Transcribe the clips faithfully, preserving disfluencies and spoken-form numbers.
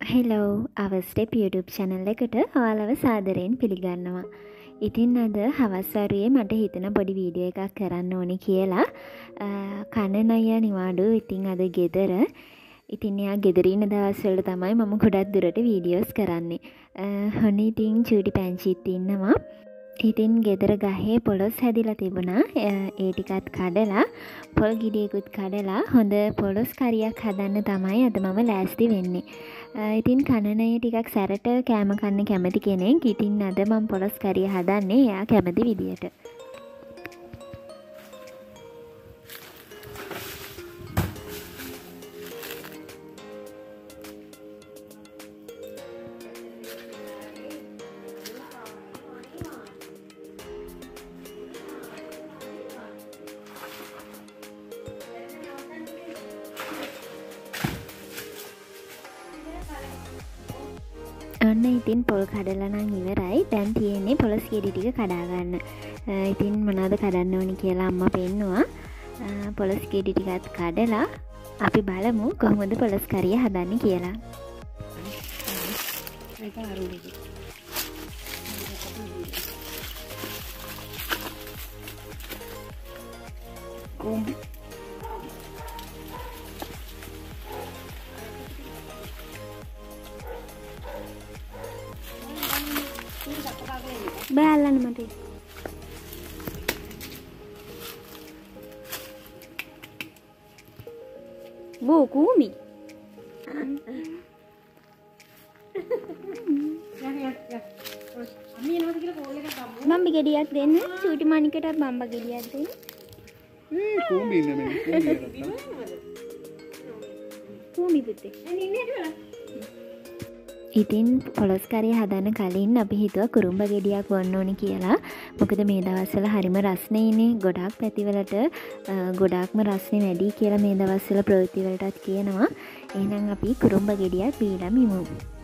Hello our step YouTube channel එකට ඔයාලව සාදරයෙන් පිළිගන්නවා. ඉතින් අද හවස් වරුවේ මට හිතුණ පොඩි වීඩියෝ එකක් කරන්න ඕනේ කියලා. කනන අය නිවාඩු ඉතින් අද ගෙදර. ඉතින් යා ගෙදර ඉන්න දවස්වල තමයි මම ගොඩක් දුරට වීඩියෝස් කරන්නේ. හොනේ ඉතින් චූටි පැංචිත් ඉන්නවා. ඉතින් ගෙදර ගහේ පොලොස් හැදිලා තිබුණා. ඒ ටිකත් කඩලා පොල් ගෙඩියකුත් කඩලා හොඳ පොලොස් කරියක් හදන්න තමයි අද මම ලෑස්ති වෙන්නේ. ඉතින් කනනය ටිකක් සැරට කෑම කන්න කැමති කෙනෙක්. ඉතින් අද මම පොලොස් කරිය හදන්නේ එයා කැමති විදියට. ඔන්න ඉතින් පොල් කඩලා නම් ඉවරයි. දැන් තියෙන්නේ පොලොස් ගෙඩි ටික කඩා ගන්න. ඉතින් මොනවද කඩන්න ඕනි කියලා අම්මා පෙන්නුවා. පොලොස් ගෙඩි ටිකත් කඩලා අපි බලමු කොහොමද පොලොස් කරිය හදන්නේ කියලා. බලන්න මට බෝ කූමි බම්බි ගෙඩියක් දෙන්න. චූටි මණිකට බම්බ ගෙඩියක් දෙන්න. කූමි නෙමෙයි කූමි පුතේ. ඉතින් පොලොස් කරිය හදන්න කලින් අපි හිතුවා කුරුම්බ ගෙඩියක් වොන්න ඕනි කියලා. මොකද මේ දවස්වල හරිම රස්නේනේ. ගොඩාක් පැතිවලට ගොඩාක්ම රස්නේ වැඩි කියලා මේ දවස්වල ප්‍රවෘත්ති වලටත් කියනවා. එහෙනම් අපි කුරුම්බ ගෙඩියක් බීලා මිමු.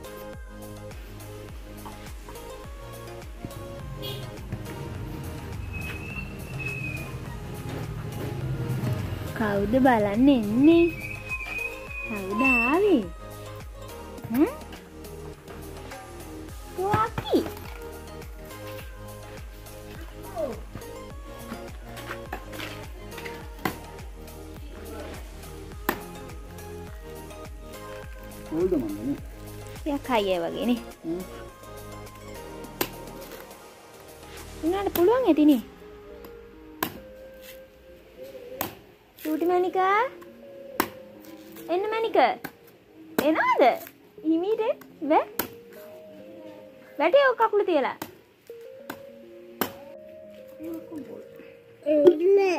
කවුද බලන්න එන්නේ? කවුද ආවේ? හ්ම්? Waki. කොල්ද මන්නේ? යා කයියේ වගේනේ. උනාට පුළුවන් ඇතිනේ. චූටි මණිකා. එන්න මණිකා. එනවද? හිමීට බෑ. වැටේ ඔය කකුල තියලා. ඉන්නේ.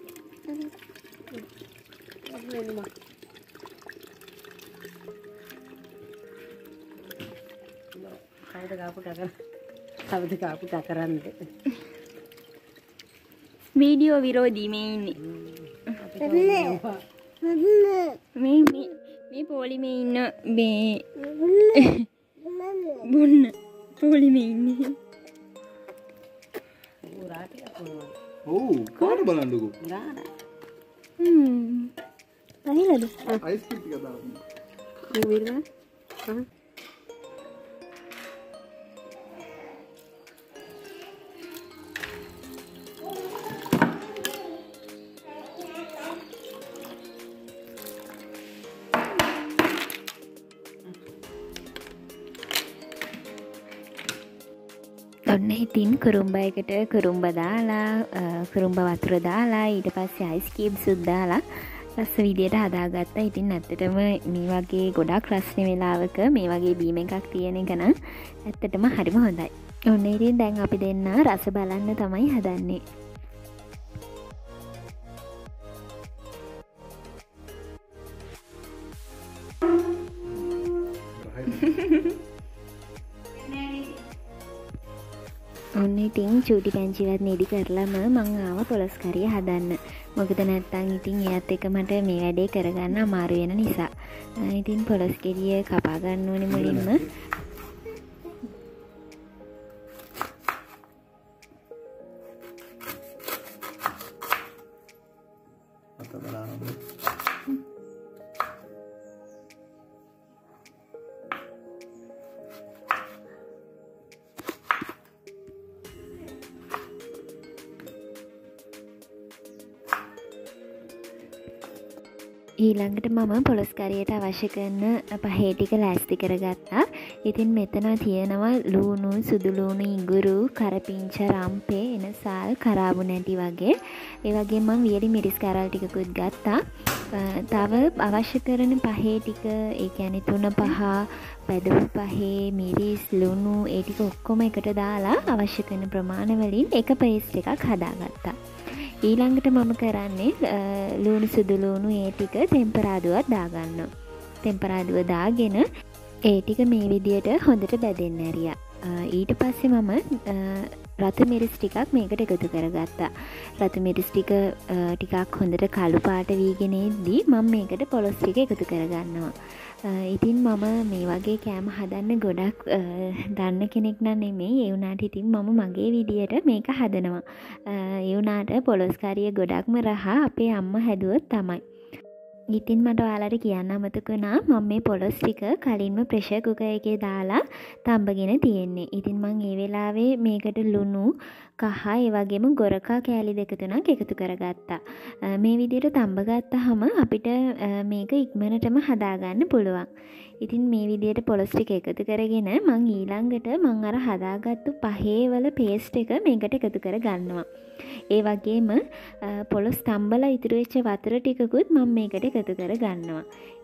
කවුද කාපුට කරන්නේ? කවුද කාපුට කරන්නේ? වීඩියෝ විරෝධී මේ ඉන්නේ. මේ මේ මේ පොලි මේ ඉන්න මේ බොන්න පොලි මේ ඉන්නේ. ඔව් කාට බලන්නකෝ. ගාන. හ්ම්. අයිලද? අයිස් ටික දාන්න. කුවිලා. හා. ඔන්න ඉතින් කුරුම්බ එකට කුරුම්බ දාලා කුරුම්බ වතුර දාලා ඊට පස්සේ අයිස් කියුබ්ස් උත් දාලා රස විදියට හදාගත්තා. ඉතින් ඇත්තටම මේ වගේ ගොඩක් රස්නේ වෙලාවක මේ වගේ බීම එකක් තියෙන එක නම් ඇත්තටම හරිම හොඳයි. ඔන්න ඉතින් දැන් අපි දෙන්න රස බලන්න තමයි හදන්නේ. ඔන්න ඉතින් චූටි පැංචිවත් නිදි කරලම මං ආව පොලොස් කරිය හදන්න. මොකද නැත්තම් ඉතින් එයත් එක මට මේ වැඩේ කරගන්න අමාරු වෙන නිසා. ඉතින් පොලොස් ගෙඩිය කපා ගන්න ඕනේ මුලින්ම. අත බලන්න. ඊළඟට මම පොලොස් කරියට අවශ්‍ය කරන පහේ ටික ලෑස්ති කරගත්තා. ඉතින් මෙතන තියෙනවා ලූණු, සුදු ලූණු, ඉඟුරු, කරපිංච, රම්පේ, එනසාල්, කරාබු නැටි වගේ. ඒ වගේම මම වියලි මිරිස් කෑරල් ටිකකුත් ගත්තා. තව අවශ්‍ය කරන පහේ ටික, ඒ කියන්නේ තුන පහ, පැදුරු පහේ, මිරිස්, ලුණු ඒ ටික ඔක්කොම එකට දාලා අවශ්‍ය කරන ප්‍රමාණ වලින් එක පේස්ට් එකක් හදාගත්තා. ඊළඟට මම කරන්නේ ලුණු සුදු ලුණු ඒ ටික ටෙම්පරාදුවක් දාගන්නවා. ටෙම්පරාදුව දාගෙන ඒ ටික මේ විදියට හොඳට බැදෙන්න ඇරියා. ඊට පස්සේ මම රතු මිරිස් ටිකක් මේකට එකතු කරගත්තා. රතු මිරිස් ටික ටිකක් හොඳට කළු පාට වීගෙන ඉද්දී මම මේකට පොලොස් ටික එකතු කරගන්නවා. ඉතින් මම මේ වගේ කෑම හදන්න ගොඩක් දන්න කෙනෙක් නම් නෙමෙයි. ඒ වුණාට ඉතින් මම මගේ විදියට මේක හදනවා. ඒ වුණාට පොලොස් කරිය ගොඩක්ම රහ අපේ අම්මා හැදුවොත් තමයි. ඉතින් මට ඔයාලට කියන්න අමතක වුණා මම මේ පොලොස් ටික කලින්ම ප්‍රෙෂර් කුකර් එකේ දාලා තඹගෙන තියෙන්නේ. ඉතින් මම ඒ වෙලාවේ මේකට ලුණු, කහ, ඒ වගේම ගොරකා කෑලි දෙක තුනක් එකතු කරගත්තා. මේ විදිහට තඹ ගත්තාම අපිට මේක ඉක්මනටම හදාගන්න පුළුවන්. ඉතින් මේ විදිහට පොලොස් ටික එකතු කරගෙන මම ඊළඟට මම අර හදාගත්තු පහේ වල පේස්ට් එක මේකට එකතු කර ගන්නවා. ඒ වගේම පොලොස් තඹලා ඉතුරු වෙච්ච වතුර ටිකකුත් මම මේකට එකතු කර ගන්නවා.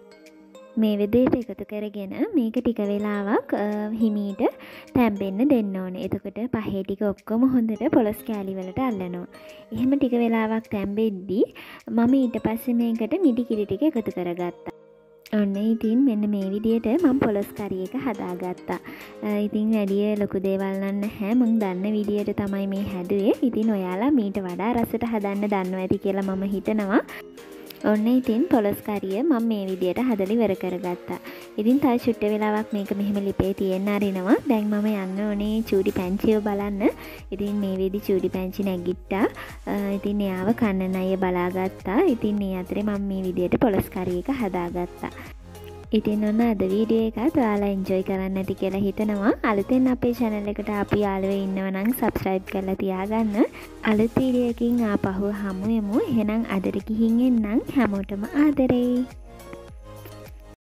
මේ විදිහට එකතු කරගෙන මේක ටික වෙලාවක් හිමීට තැම්බෙන්න දෙන්න ඕනේ. එතකොට පහේ ටික ඔක්කොම හොඳට පොලොස් කෑලි වලට අල්ලනවා. එහෙම ටික වෙලාවක් තැම්බෙද්දී මම ඊට පස්සේ මේකට මිටි කිරි ටික එකතු කරගත්තා. ඔන්න ඉතින් මෙන්න මේ විදියට මම පොලොස් කරි එක හදාගත්තා. ඉතින් වැඩි ලොකු දේවල් නැහැ. මම දන්න විදියට තමයි මේ හැදුවේ. ඉතින් ඔයාලා මීට වඩා රසට හදන්න දන්නවා ඇති කියලා මම හිතනවා. ඔන්න ඉතින් පොලොස් කරිය මම මේ විදියට හදලා ඉවර කරගත්තා. ඉතින් තව චුට්ට වෙලාවක් මේක මෙහෙම ලිපේ තියෙන්න අරිනවා. දැන් මම යන්න ඕනේ චූඩි පැංචිව බලන්න. ඉතින් මේ වෙදි චූඩි පැංචි නැගිට්ටා. ඉතින් එයාව කන්න අය බලාගත්තා. ඉතින් මේ අතරේ මම මේ විදියට පොලොස් කරිය එක හදාගත්තා. ඉතින් ඔන්න අද වීඩියෝ එකත් ඔයාලා එන්ජොයි කරන්න ඇති කියලා හිතනවා. අලුතෙන් අපේ channel එකට ආපු යාළුවෝ ඉන්නව නම් subscribe කරලා තියාගන්න. අලුත් වීඩියෝ එකකින් ආපහු හමු වෙමු. එහෙනම් අදට ගිහින් එන්නම්. හැමෝටම ආදරේ.